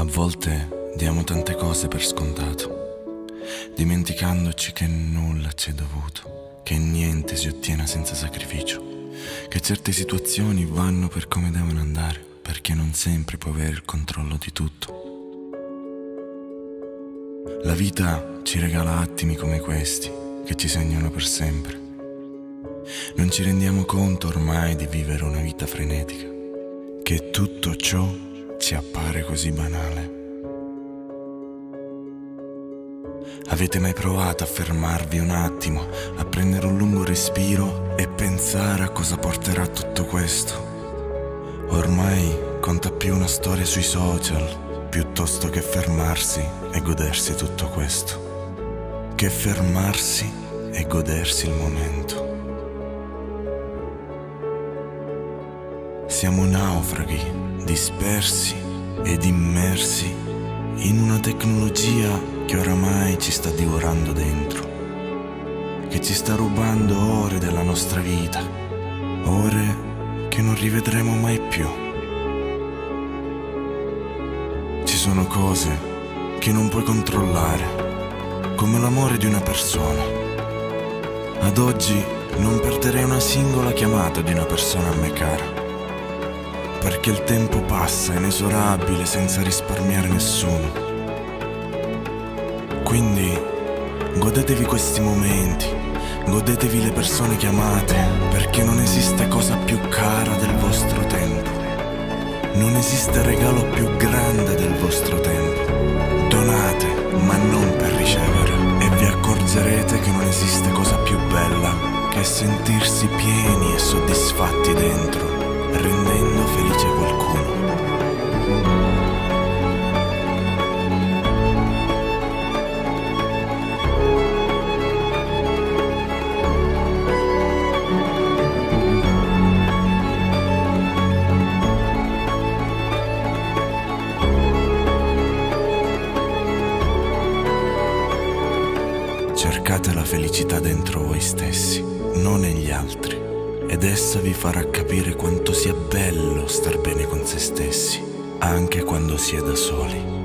volte diamo tante cose per scontato, dimenticandoci che nulla ci è dovuto, che niente si ottiene senza sacrificio, che certe situazioni vanno per come devono andare, perché non sempre puoi avere il controllo di tutto. La vita ci regala attimi come questi, che ci segnano per sempre. Non ci rendiamo conto ormai di vivere una vita frenetica, che tutto ciò ci appare così banale. Avete mai provato a fermarvi un attimo, a prendere un lungo respiro e pensare a cosa porterà tutto questo? Ormai conta più una storia sui social, piuttosto che fermarsi e godersi tutto questo. Che fermarsi e godersi il momento. Siamo naufraghi, dispersi ed immersi in una tecnologia che oramai ci sta divorando dentro, che ci sta rubando ore della nostra vita, ore che non rivedremo mai più. Ci sono cose che non puoi controllare, come l'amore di una persona. Ad oggi non perderei una singola chiamata di una persona a me cara, perché il tempo passa inesorabile senza risparmiare nessuno. Quindi godetevi questi momenti, godetevi le persone che amate, perché non esiste cosa più cara del vostro tempo. Non esiste regalo più grande del vostro tempo. Donate, ma non per ricevere, e vi accorgerete che non esiste cosa più bella che sentirsi pieni e soddisfatti dentro, rendendo felice qualcuno. Cercate la felicità dentro voi stessi, non negli altri, ed essa vi farà capire quanto sia bello star bene con se stessi, anche quando si è da soli.